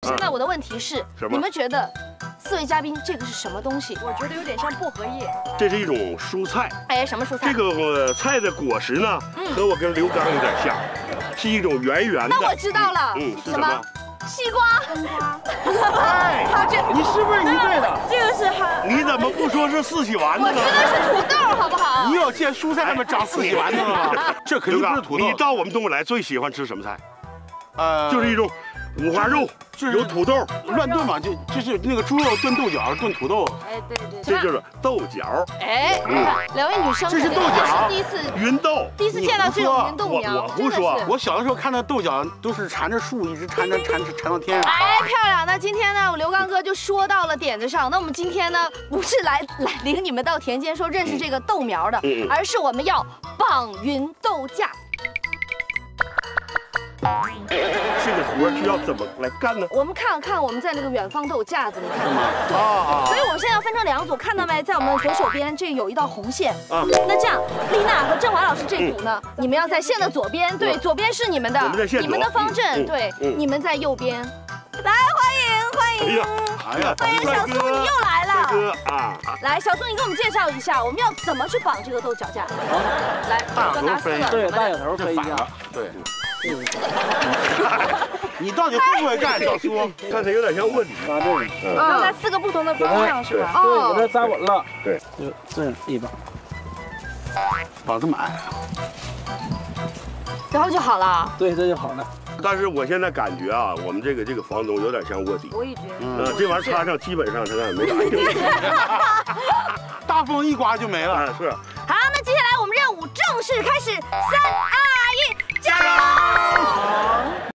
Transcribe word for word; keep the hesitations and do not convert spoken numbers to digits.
现在我的问题是，你们觉得四位嘉宾这个是什么东西？ 我觉得有点像薄荷叶。 这是一种蔬菜。 哎，什么蔬菜？ 这个菜的果实呢，和我跟刘刚有点像，是一种圆圆的。 那我知道了， 嗯，是什么？ 西瓜，冬瓜，好，这你是不是一对的？ 这个是哈， 你怎么不说是四喜丸子呢？ 我说的是土豆，好不好？ 你有见蔬菜上面长四喜丸子吗？这肯定不是土豆。 你到我们东北来最喜欢吃什么菜？ 呃， 就是一种五花肉，有土豆， 乱炖嘛，就就是那个猪肉炖豆角，炖土豆。 哎，对对， 这就是豆角。 哎，两位女生， 这是豆角， 第一次芸豆， 第一次见到这种芸豆苗， 我胡说， 我小的时候看到豆角都是缠着树，一直缠着缠缠到天上。 哎，漂亮！那今天呢，我刘刚哥就说到了点子上。那我们今天呢，不是来来领你们到田间说认识这个豆苗的，而是我们要绑芸豆架。 这个活需要怎么来干呢？ 我们看看我们在那个远方都有架子，你看吗？ 啊啊！ 所以我们现在要分成两组，看到没？在我们左手边这有一道红线啊。那这样，丽娜和郑华老师这组呢，你们要在线的左边，对，左边是你们的，你们的方阵，对，你们在右边。来，欢迎欢迎！ 哎呀， 欢迎小苏，你又来了。 哥啊！ 来，小苏，你给我们介绍一下，我们要怎么去绑这个豆角架？来， 大头飞， 对，大小头飞一下， 对。 你到底会不会干，小苏？ 看起来有点像卧底。 扎这个， 要在四个不同的方向是吧？ 对，给它扎稳了。 对， 就这样一绑， 绑这么矮， 然后就好了。 对，这就好了。 但是我现在感觉啊，我们这个这个房东有点像卧底。 我也觉得。 嗯，这玩意儿插上，基本上他看没啥用。 大风一刮就没了。 是。 好，那接下来我们任务正式开始，三二一，加油！